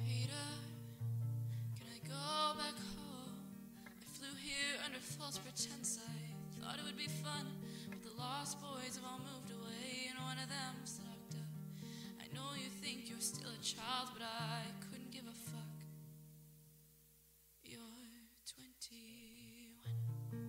Peter, can I go back home? I flew here under false pretense. I thought it would be fun, but the lost boys have all moved away, and one of them's locked up. I know you think you're still a child, but I couldn't give a fuck. You're 21.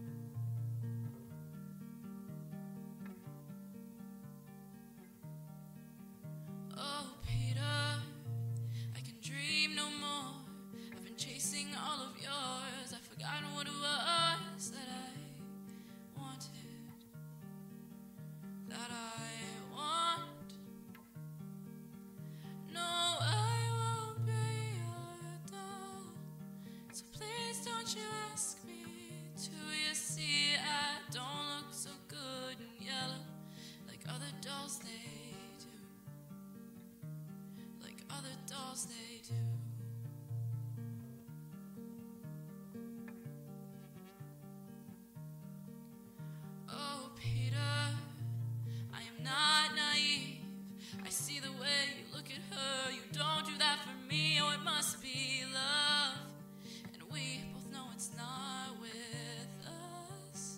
Oh, Peter, I can dream no more. I've been chasing all of yours. I've forgotten what it was that I wanted, that I want. No, I won't be your doll, so please don't you ask me to. You see, I don't look so good in yellow like other dolls they do. Like other dolls they do. Oh, Peter, I am not naive. I see the way you look at her. You don't do that for me. Oh, it must be love, and we both know it's not with us.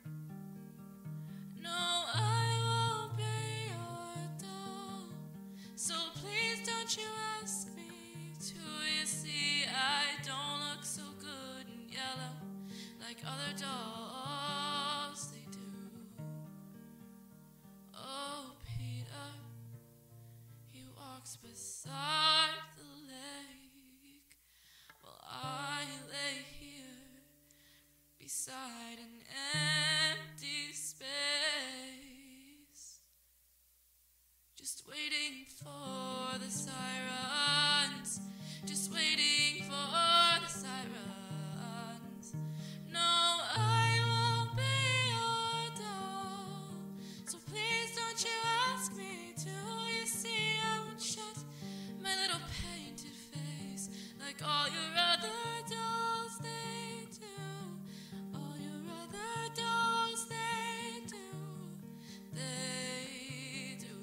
No, I won't be your doll, so please don't you ask me to. You see, I don't look so good in yellow like other dolls they do. Oh, Peter, he walks beside the lake while I lay here beside an empty space, just waiting for the sirens, just waiting for the sirens. No, I won't be your doll, so please don't you ask me to. You see, I won't shut my little painted face like all your other dolls they do. All your other dolls they do. They do.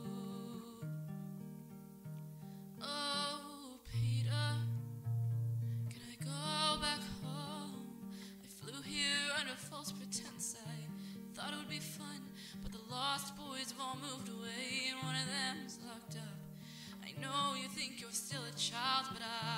Oh, Peter, can I go back home? I flew here under false pretense. I thought it would be fun, but the lost boys have all moved away, and one of them's locked up. I know you think you're still a child, but I